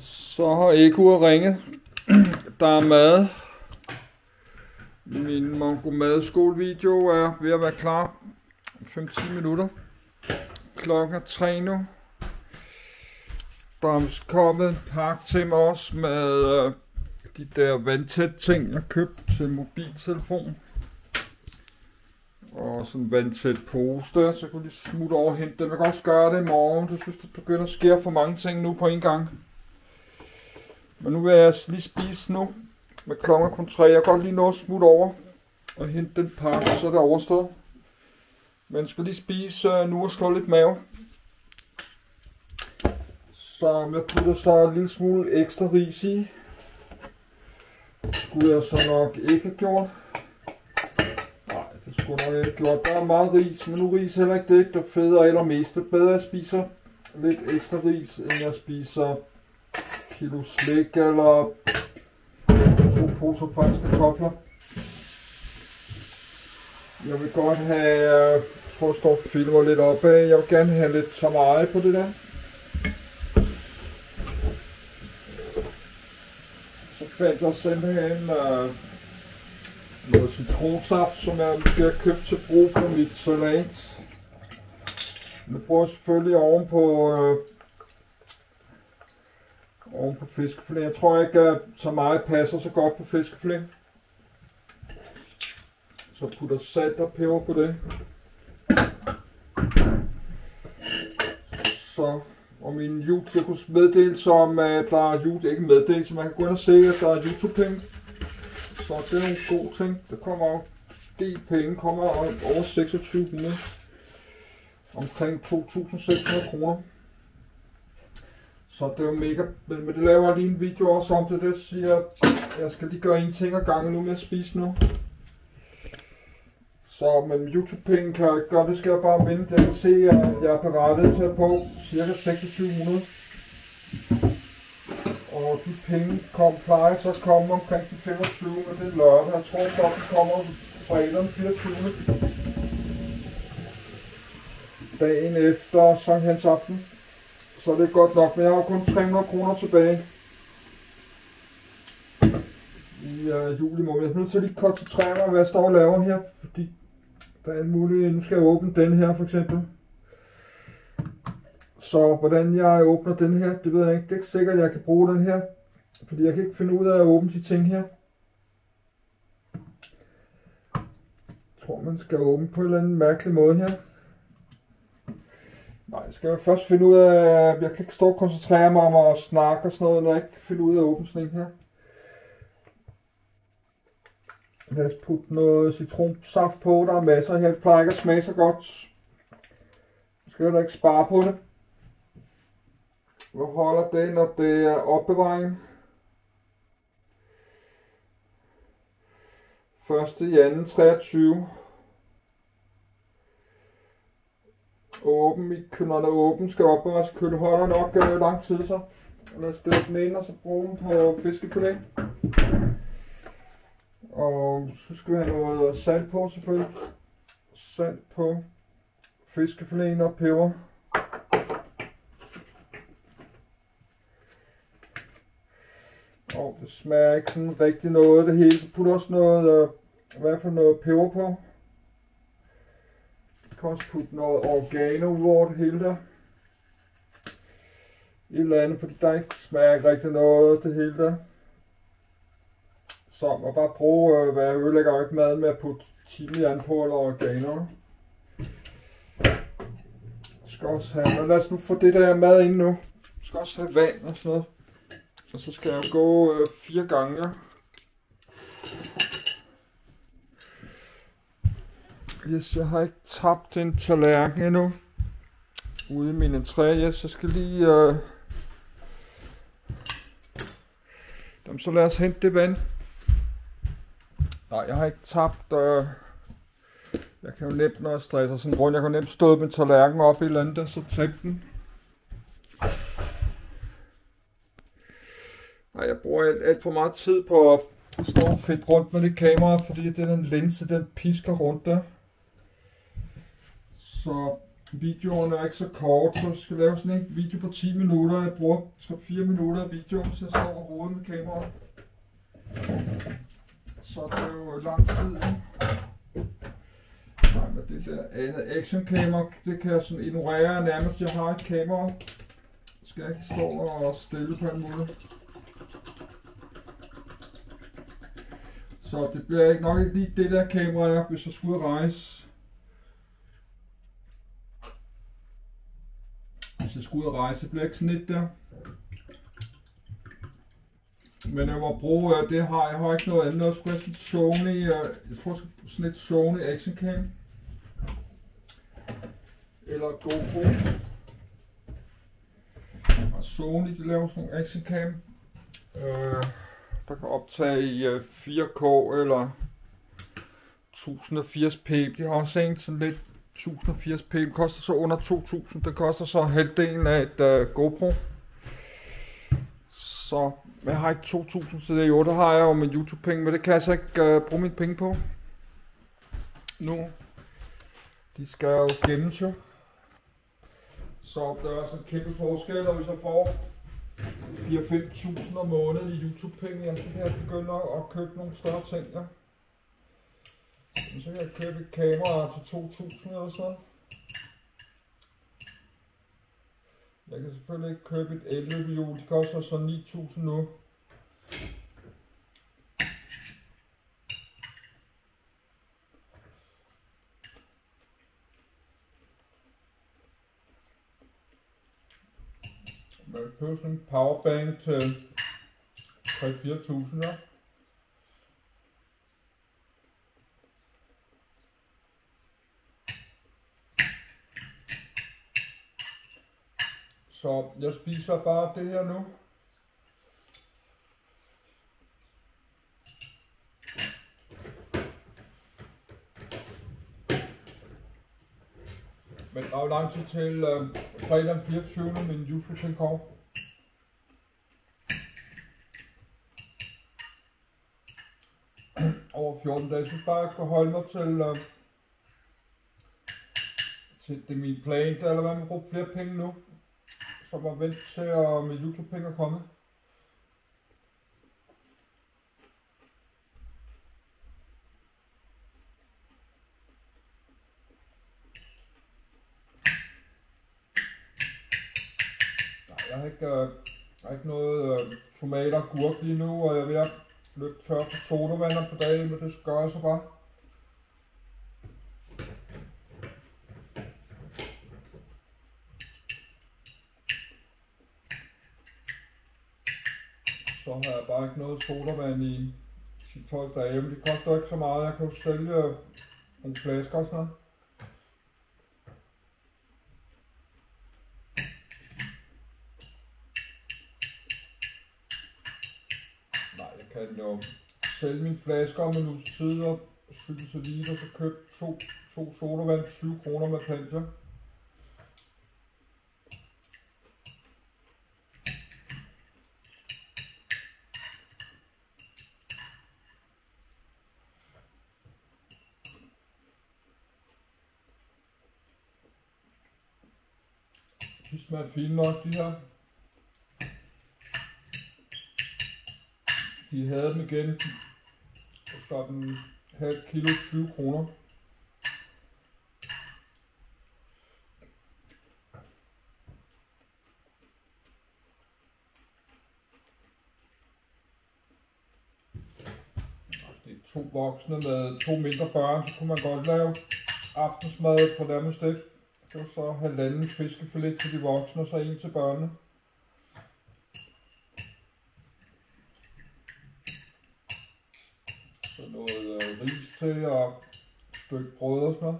Så har Ekko ringet. Der er mad. Min Mongo madskolevideo er ved at være klar. 5-10 minutter. Klokken er 3 nu. Der er kommet en pakke til mig også med de der vandtæt ting, jeg købte til mobiltelefon. Og sådan en vandtæt pose der, så jeg kunne lige smutte over og hente den. Jeg kan også gøre det i morgen. Jeg synes, det begynder at ske for mange ting nu på en gang. Men nu vil jeg lige spise nu. Med klokken kun 3. Jeg kan godt lige nå at smutte over og hente den pakke, så er det overstået. Men jeg skal lige spise nu og slå lidt mave. Så jeg putter så en lille smule ekstra ris i. Skulle jeg så nok ikke have gjort. Nej, det skulle nok ikke have gjort. Der er meget ris, men nu ris heller ikke det, der federe eller mest. Det er bedre, at jeg spiser lidt ekstra ris, end jeg spiser kilo slik eller 2 poser franske kartofler. Jeg vil godt have, jeg tror der står filmer lidt op af, jeg vil gerne have lidt tamari på det der. Så fandt jeg simpelthen noget citronsaft, som jeg måske har købt til brug for mit salat. Det bruger jeg selvfølgelig oven på fiskefilet. Jeg tror ikke, at tamari passer så godt på fiskefilet. Så putter salt og peber på det. Så og min YouTubers meddelelse om, at der er ikke meddelelse, man kan gå ind og se, at der er YouTube-penge. Så det er en god ting. Der kommer jo del penge, kommer over 2600. Omkring 2.600 kroner. Så det er jo mega, men det laver jeg lige en video også om det, siger jeg skal lige gøre en ting ad gangen nu med at spise nu. Så med YouTube-penge kan jeg gøre det, skal jeg bare vente. Jeg kan se, at jeg er berettet til at få ca. 2600. Og de penge plejer så at komme omkring den 25. og det er lørdag. Jeg tror godt, de kommer fredag den 24. Dagen efter Sankt Hans aften. Så det er godt nok, men jeg har kun 300 kroner tilbage i juli måned. Jeg er nødt til at lige koncentrere mig, hvad jeg står og laver her, fordi der er en mulighed. Nu skal jeg åbne den her for eksempel. Så hvordan jeg åbner den her, det ved jeg ikke. Det er ikke sikkert, at jeg kan bruge den her, fordi jeg kan ikke finde ud af at åbne de ting her. Jeg tror, man skal åbne på en eller anden mærkelig måde her. Nej, jeg skal først finde ud af, jeg kan ikke stå og koncentrere mig om at snakke og sådan noget, når jeg ikke kan finde ud af at åbne sådan en her. Lad os putte noget citronsaft på, der er masser her. Det plejer ikke at smage så godt. Jeg skal heller ikke spare på det. Hvor holder det, når det er opbevaring? 1. 2. 23. Åben, når den er åben, skal opbevares i køle. Holder nok lang tid så. Lad os stille den ind og så bruge den på fiskefilet. Og så skal vi have noget salt på selvfølgelig. Salt på fiskefileten og peber. Og det smager ikke sådan rigtig noget det hele. Så putter også noget, i hvert fald noget peber på. Jeg kan også putte noget oregano ud over det hele der. Et eller andet, fordi der ikke smager ikke rigtig noget det hele der. Så må bare prøve at være ødelægger ikke mad med at putte timian på eller oregano. Jeg skal også have, lad os nu få det der mad ind nu. Jeg skal også have vand og sådan noget. Og så skal jeg gå 4 gange. Yes, jeg har ikke tabt en tallerken endnu. Ude i min entré. Yes, jeg skal lige... Så lad os hente det vand. Nej, jeg har ikke tabt. Jeg kan jo nemt, når jeg stresser sådan rundt, jeg kan nemt stå med tallerken op i et eller andet, og så tabe den. Nej, jeg bruger alt for meget tid på at stå fedt rundt med det kamera, fordi den linse, den pisker rundt der. Så videoerne er ikke så kort, så jeg skal lave sådan en video på 10 minutter. Jeg bruger 3-4 minutter af videoen til at stå og rode med kameraet. Så det er jo lang tid. Nej, men det der andet action kamera, det kan jeg sådan ignorere nærmest. Jeg har et kamera. Skal jeg ikke stå og stille på en måde. Så det bliver nok ikke lige det der kamera, hvis jeg skulle rejse. Hvis jeg skulle ud og rejse, bliver ikke sådan et der. Men jeg må bruge, det har jeg har ikke noget andet. Jeg skulle have sådan et Sony, jeg tror sådan et Sony Action Cam. Eller GoPro. Og Sony, de laver sådan nogle Action Cam. Der kan optage i 4K eller 1080p. De har også en sådan lidt 1080p. Den koster så under 2000. Den koster så halvdelen af et GoPro. Så jeg har ikke 2000, så det jo, der har jeg jo med YouTube-penge, men det kan jeg så ikke bruge mine penge på. Nu. De skal jo gemmes jo. Så der er sådan en kæmpe forskel, og hvis jeg får 4-5.000 om måneden i YouTube-penge, så kan jeg begynde at købe nogle større ting, ja. Så kan jeg købe et kamera til 2.000 eller sådan. Jeg kan selvfølgelig ikke købe et elløbehjul, de koster så 9.000 nu. Man kan købe sådan en powerbank til 3-4.000, ja. Så jeg spiser bare det her nu. Men der er jo lang tid til fredag den 24. min YouTube kommer. Over 14 dage. Jeg synes bare, jeg kan holde mig til det min plan, eller hvad man bruger flere penge nu. Så var vent til at mit YouTube-penge er kommet. Nej, jeg har ikke noget tomater og gurk lige nu, og jeg er ved at løbe tør på sodavander på dagen, men det gør jeg så bare. Så har jeg bare ikke noget sodavand i 10-12 dage, men det koster ikke så meget. Jeg kan jo sælge nogle flasker og sådan noget. Nej, jeg kan jo sælge mine flasker om en uges tid og cykle til lige, og så købe to sodavand 20 kroner med Panja. De smager fint nok, de her. De havde dem igen. Så den halv kilo 20 kroner. Det er 2 voksne med 2 mindre børn, så kunne man godt lave aftensmad på deres stik. Det var så halvanden fiskefilet til de voksne, og så en til børnene. Så noget ris til og et stykke brød og sådan noget.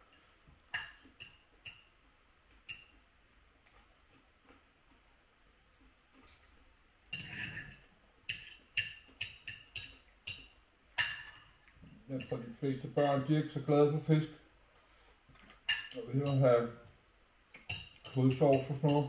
Men for de fleste børn, de er ikke så glade for fisk. Jeg vil hellere have kødsovs og sådan noget.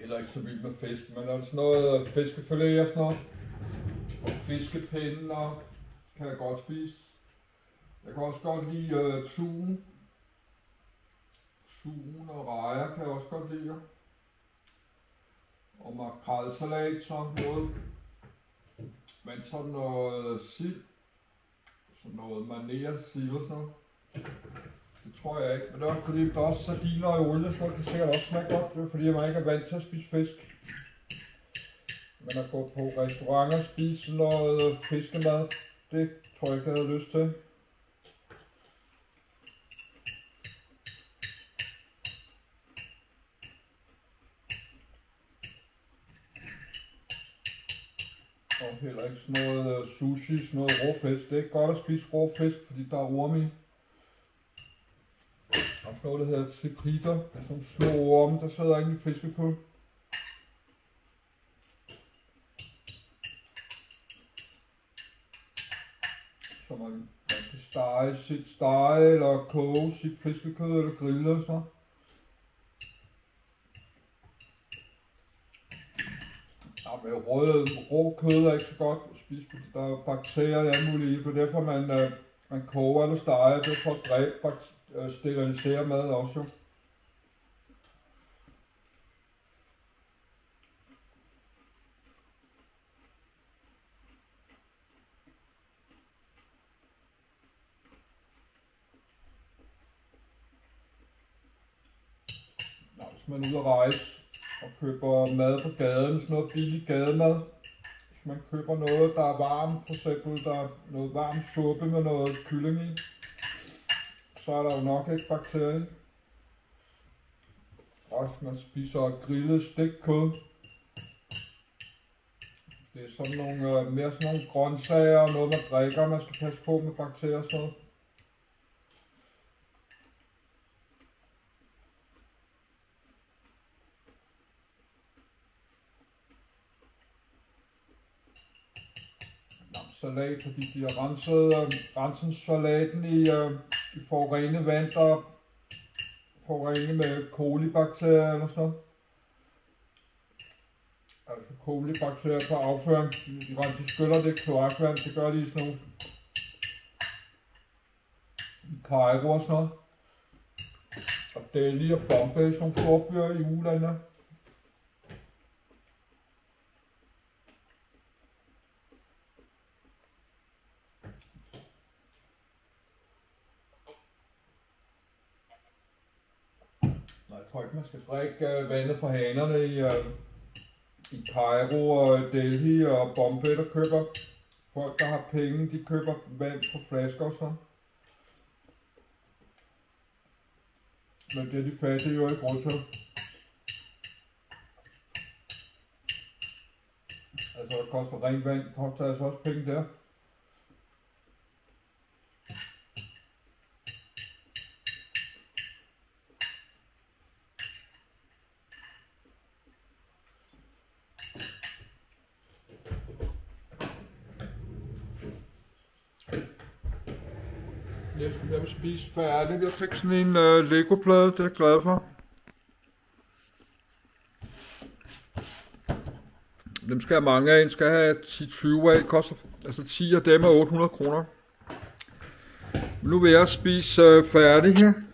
heller ikke så vild med fisk, men er sådan noget fiskefilet og sådan noget. Og fiskepinder kan jeg godt spise. Jeg kan også godt lide tun. Tun og rejer kan jeg også godt lide. Og makrelsalat sådan noget. Men sådan noget sild. Sådan noget marineret sild og sådan noget. Det tror jeg ikke. Men det er også fordi, der er også sardiner og olie, så det kan sikkert også smage godt. Det er fordi, man ikke er vant til at spise fisk. Men at gå på restauranter og spise noget fiskemad, det tror jeg ikke, jeg havde lyst til. Og heller ikke sådan noget sushi, sådan noget rå fisk. Det er ikke godt at spise rå fisk, fordi der er orme i. Og sådan noget, der hedder tsekriter. Det er sådan nogle små orme, der sidder inde i fiske på. Så man kan stege sit stege, eller koge sit fiskekød, eller grille og sådan noget. Ja, men rå kød er ikke så godt at spise, fordi der er bakterier og alt muligt i. Det er derfor, man koger eller steger. Det er for at dræbe sterilisere mad også jo. Nå, hvis man er ude at rejse og køber mad på gaden, sådan noget billig gademad. Hvis man køber noget, der er varmt, for eksempel der er noget varm suppe med noget kylling i, så er der jo nok ikke bakterier i. Og hvis man spiser grillet stikkød, det er sådan nogle, mere sådan nogle grøntsager og noget man drikker, man skal passe på med bakterier og sådan noget. Salat, fordi de har renset salaten i forurenet vand, der forurenet med kolibakterier eller sådan noget. Altså kolibakterier på afføring. De skyller det kloakvand, det gør de i sådan nogle Cairo og sådan noget. Og Delhi og Bombay, sådan nogle store byer i ulandene. Jeg tror ikke, man skal drikke vandet fra hanerne i Cairo og Delhi og Bombay, der køber. Folk, der har penge, de køber vand på flasker og sådan. Men det er de fattige jo ikke råd til. Altså, det koster rent vand, det koster altså også penge der. Jeg vil spise færdigt. Jeg fik sådan en Lego-plade, det er jeg glad for. Dem skal jeg have mange af. En skal have 10-20 af. Det koster, altså 10 af dem er 800 kroner. Nu vil jeg spise færdig her.